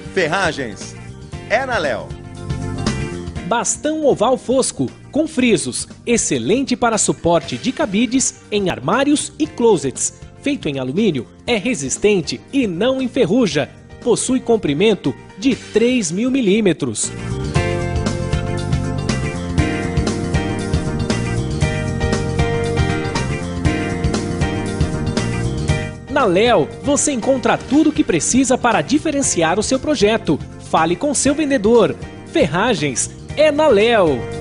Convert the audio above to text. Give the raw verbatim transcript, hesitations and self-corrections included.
Ferragens é na Léo. Bastão oval fosco, com frisos, excelente para suporte de cabides em armários e closets. Feito em alumínio, é resistente e não enferruja. Possui comprimento de três mil milímetros. Na Léo, você encontra tudo o que precisa para diferenciar o seu projeto. Fale com seu vendedor. Ferragens é na Léo.